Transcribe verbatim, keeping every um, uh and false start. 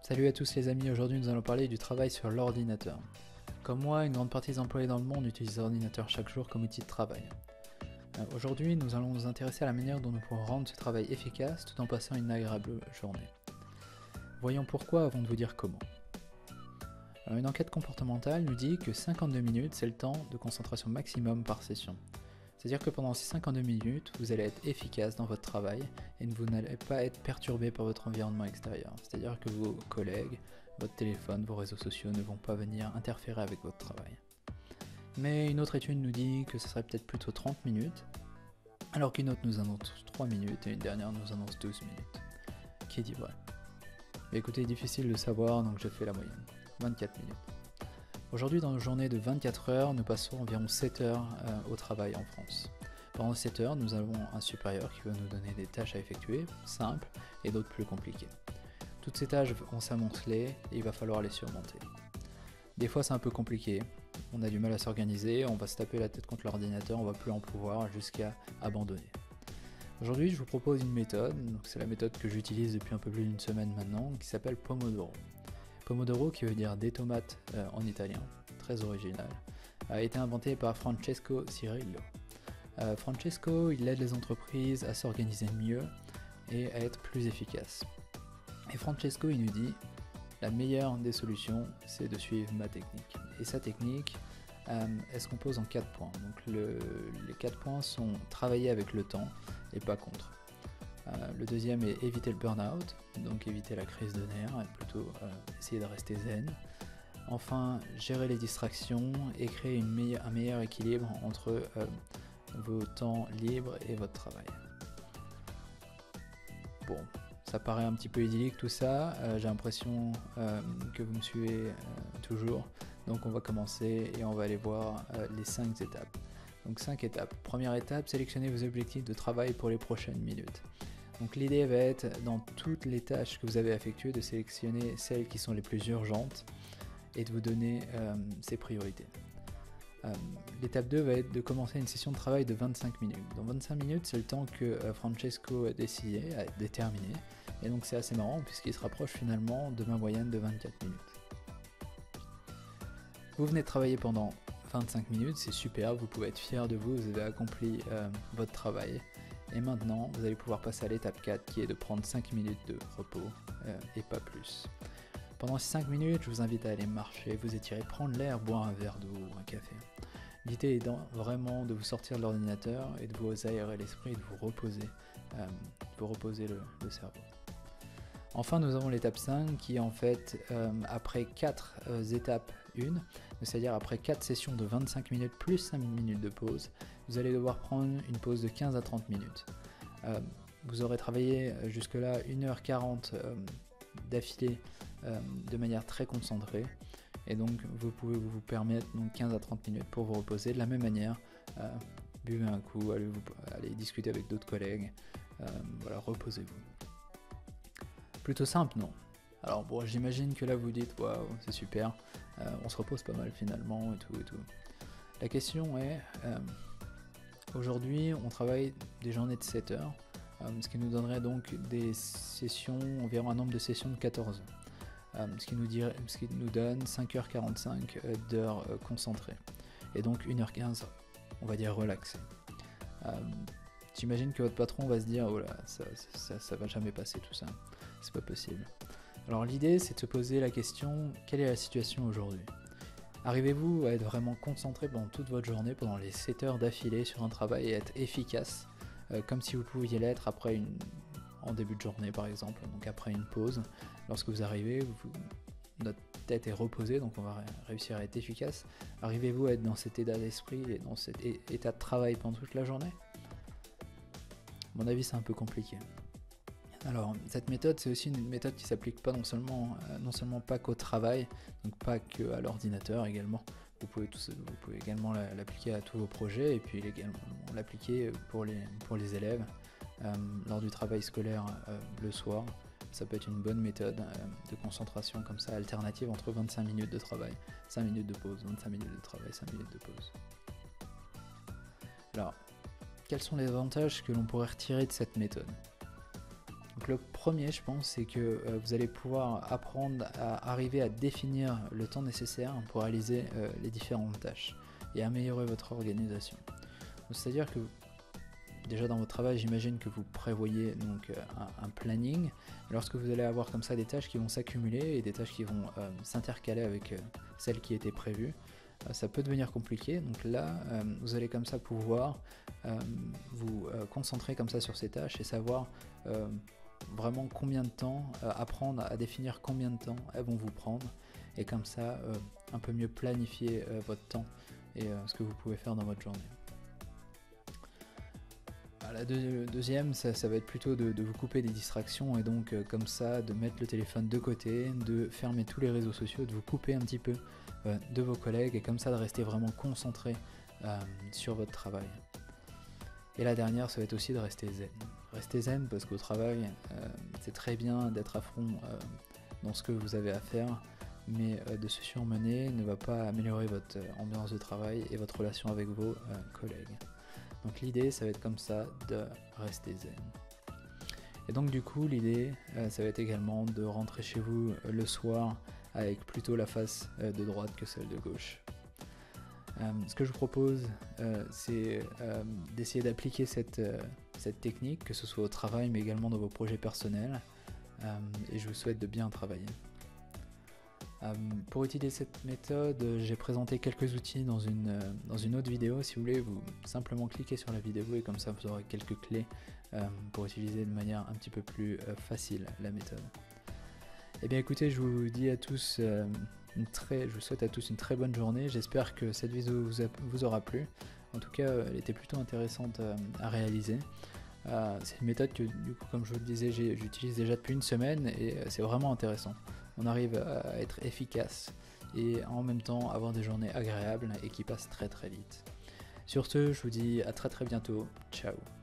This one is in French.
Salut à tous les amis, aujourd'hui nous allons parler du travail sur l'ordinateur. Comme moi, une grande partie des employés dans le monde utilisent l'ordinateur chaque jour comme outil de travail. Euh, aujourd'hui, nous allons nous intéresser à la manière dont nous pourrons rendre ce travail efficace tout en passant une agréable journée. Voyons pourquoi avant de vous dire comment. Alors, une enquête comportementale nous dit que cinquante-deux minutes, c'est le temps de concentration maximum par session. C'est-à-dire que pendant ces cinquante-deux minutes, vous allez être efficace dans votre travail et vous n'allez pas être perturbé par votre environnement extérieur. C'est-à-dire que vos collègues, votre téléphone, vos réseaux sociaux ne vont pas venir interférer avec votre travail. Mais une autre étude nous dit que ce serait peut-être plutôt trente minutes, alors qu'une autre nous annonce trois minutes et une dernière nous annonce douze minutes. Qui dit vrai? Écoutez, difficile de savoir, donc je fais la moyenne. vingt-quatre minutes. Aujourd'hui, dans une journée de vingt-quatre heures, nous passons environ sept heures euh, au travail en France. Pendant sept heures, nous avons un supérieur qui va nous donner des tâches à effectuer, simples, et d'autres plus compliquées. Toutes ces tâches vont s'amonceler et il va falloir les surmonter. Des fois, c'est un peu compliqué, on a du mal à s'organiser, on va se taper la tête contre l'ordinateur, on va plus en pouvoir jusqu'à abandonner. Aujourd'hui, je vous propose une méthode, c'est la méthode que j'utilise depuis un peu plus d'une semaine maintenant, qui s'appelle Pomodoro. Pomodoro, qui veut dire des tomates euh, en italien, très original, a été inventé par Francesco Cirillo. Euh, Francesco, il aide les entreprises à s'organiser mieux et à être plus efficaces. Et Francesco, il nous dit, la meilleure des solutions, c'est de suivre ma technique. Et sa technique, euh, elle se compose en quatre points. Donc le, les quatre points sont travailler avec le temps et pas contre. Euh, le deuxième est éviter le burn-out, donc éviter la crise de nerfs et plutôt euh, essayer de rester zen. Enfin, gérer les distractions et créer une meilleure, un meilleur équilibre entre euh, vos temps libres et votre travail. Bon, ça paraît un petit peu idyllique tout ça, euh, j'ai l'impression euh, que vous me suivez euh, toujours, donc on va commencer et on va aller voir euh, les cinq étapes. Donc cinq étapes. Première étape, sélectionnez vos objectifs de travail pour les prochaines minutes. Donc l'idée va être, dans toutes les tâches que vous avez effectuées, de sélectionner celles qui sont les plus urgentes et de vous donner euh, ces priorités. Euh, L'étape deux va être de commencer une session de travail de vingt-cinq minutes. Dans vingt-cinq minutes, c'est le temps que euh, Francesco a décidé, a déterminé, et donc c'est assez marrant puisqu'il se rapproche finalement de ma moyenne de vingt-quatre minutes. Vous venez de travailler pendant vingt-cinq minutes, c'est super, vous pouvez être fier de vous, vous avez accompli euh, votre travail. Et maintenant, vous allez pouvoir passer à l'étape quatre qui est de prendre cinq minutes de repos euh, et pas plus. Pendant ces cinq minutes, je vous invite à aller marcher, vous étirer, prendre l'air, boire un verre d'eau ou un café. L'idée est vraiment de vous sortir de l'ordinateur et de vous aérer l'esprit et de vous reposer, euh, de vous reposer le, le cerveau. Enfin, nous avons l'étape cinq qui est en fait euh, après quatre euh, étapes une, c'est-à-dire après quatre sessions de vingt-cinq minutes plus cinq minutes de pause, vous allez devoir prendre une pause de quinze à trente minutes. Euh, vous aurez travaillé jusque-là une heure quarante euh, d'affilée euh, de manière très concentrée et donc vous pouvez vous permettre donc quinze à trente minutes pour vous reposer. De la même manière, euh, buvez un coup, allez, vous, allez discuter avec d'autres collègues, euh, voilà, reposez-vous. Plutôt simple, non? Alors bon, j'imagine que là vous dites waouh, c'est super, euh, on se repose pas mal finalement et tout et tout. La question est, euh, aujourd'hui on travaille des journées de sept heures, euh, ce qui nous donnerait donc des sessions, environ un nombre de sessions de quatorze heures, euh, ce, qui nous dirait, ce qui nous donne cinq heures quarante-cinq euh, d'heures euh, concentrées, et donc une heure quinze, on va dire relaxées. Euh, J'imagine que votre patron va se dire oh là, ça, ça, ça va jamais passer tout ça, c'est pas possible. Alors l'idée c'est de se poser la question, quelle est la situation aujourd'hui? Arrivez-vous à être vraiment concentré pendant toute votre journée, pendant les sept heures d'affilée sur un travail et être efficace, euh, comme si vous pouviez l'être après une, en début de journée par exemple, donc après une pause, lorsque vous arrivez, vous, notre tête est reposée, donc on va réussir à être efficace. Arrivez-vous à être dans cet état d'esprit et dans cet état de travail pendant toute la journée? À mon avis, c'est un peu compliqué. Alors, cette méthode, c'est aussi une méthode qui s'applique pas non seulement, euh, non seulement pas qu'au travail, donc pas qu'à l'ordinateur également. Vous pouvez, tous, vous pouvez également l'appliquer à tous vos projets et puis également l'appliquer pour les, pour les élèves euh, lors du travail scolaire euh, le soir. Ça peut être une bonne méthode euh, de concentration comme ça, alternative entre vingt-cinq minutes de travail, cinq minutes de pause, vingt-cinq minutes de travail, cinq minutes de pause. Alors, quels sont les avantages que l'on pourrait retirer de cette méthode? Donc le premier, je pense, c'est que euh, vous allez pouvoir apprendre à arriver à définir le temps nécessaire pour réaliser euh, les différentes tâches et améliorer votre organisation. C'est-à-dire que déjà dans votre travail, j'imagine que vous prévoyez donc euh, un, un planning. Lorsque vous allez avoir comme ça des tâches qui vont s'accumuler et des tâches qui vont euh, s'intercaler avec euh, celles qui étaient prévues, euh, ça peut devenir compliqué. Donc là, euh, vous allez comme ça pouvoir euh, vous euh, concentrer comme ça sur ces tâches et savoir euh, vraiment combien de temps, euh, apprendre à définir combien de temps elles vont vous prendre et comme ça euh, un peu mieux planifier euh, votre temps et euh, ce que vous pouvez faire dans votre journée. La deux, deuxième, ça, ça va être plutôt de, de vous couper des distractions et donc euh, comme ça de mettre le téléphone de côté, de fermer tous les réseaux sociaux, de vous couper un petit peu euh, de vos collègues et comme ça de rester vraiment concentré euh, sur votre travail. Et la dernière, ça va être aussi de rester zen. Rester zen parce qu'au travail, euh, c'est très bien d'être à fond euh, dans ce que vous avez à faire, mais euh, de se surmener ne va pas améliorer votre euh, ambiance de travail et votre relation avec vos euh, collègues. Donc l'idée, ça va être comme ça, de rester zen. Et donc du coup, l'idée, euh, ça va être également de rentrer chez vous euh, le soir avec plutôt la face euh, de droite que celle de gauche. Euh, ce que je vous propose, euh, c'est euh, d'essayer d'appliquer cette, euh, cette technique, que ce soit au travail, mais également dans vos projets personnels. Euh, et je vous souhaite de bien travailler. Euh, pour utiliser cette méthode, j'ai présenté quelques outils dans une, euh, dans une autre vidéo. Si vous voulez, vous simplement cliquez sur la vidéo et comme ça vous aurez quelques clés euh, pour utiliser de manière un petit peu plus euh, facile la méthode. Et bien écoutez, je vous dis à tous, euh, une très, je vous souhaite à tous une très bonne journée. J'espère que cette vidéo vous, a, vous aura plu. En tout cas, elle était plutôt intéressante euh, à réaliser. Euh, c'est une méthode que, du coup, comme je vous le disais, j'utilise déjà depuis une semaine et euh, c'est vraiment intéressant. On arrive à être efficace et en même temps avoir des journées agréables et qui passent très très vite. Sur ce, je vous dis à très très bientôt. Ciao.